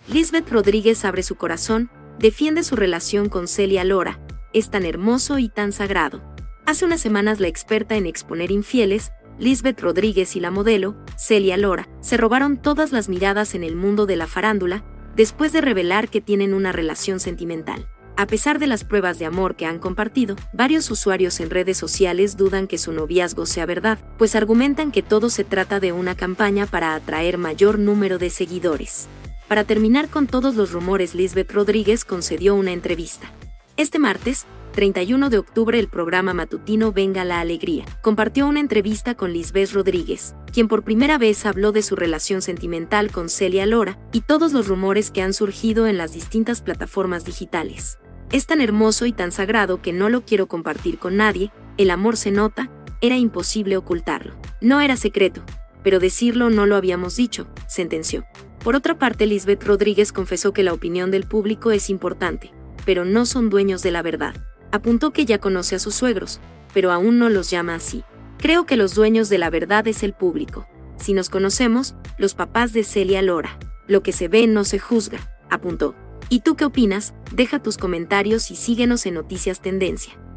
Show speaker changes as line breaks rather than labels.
Lisbeth Rodríguez abre su corazón, defiende su relación con Celia Lora, es tan hermoso y tan sagrado. Hace unas semanas la experta en exponer infieles, Lisbeth Rodríguez y la modelo, Celia Lora, se robaron todas las miradas en el mundo de la farándula, después de revelar que tienen una relación sentimental. A pesar de las pruebas de amor que han compartido, varios usuarios en redes sociales dudan que su noviazgo sea verdad, pues argumentan que todo se trata de una campaña para atraer mayor número de seguidores. Para terminar con todos los rumores, Lisbeth Rodríguez concedió una entrevista. Este martes, 31 de octubre, el programa matutino Venga la Alegría compartió una entrevista con Lisbeth Rodríguez, quien por primera vez habló de su relación sentimental con Celia Lora y todos los rumores que han surgido en las distintas plataformas digitales. Es tan hermoso y tan sagrado que no lo quiero compartir con nadie, el amor se nota, era imposible ocultarlo. No era secreto, pero decirlo no lo habíamos dicho, sentenció. Por otra parte, Lisbeth Rodríguez confesó que la opinión del público es importante, pero no son dueños de la verdad. Apuntó que ya conoce a sus suegros, pero aún no los llama así. Creo que los dueños de la verdad es el público. Si nos conocemos, los papás de Celia Lora. Lo que se ve no se juzga, apuntó. ¿Y tú qué opinas? Deja tus comentarios y síguenos en Noticias Tendencia.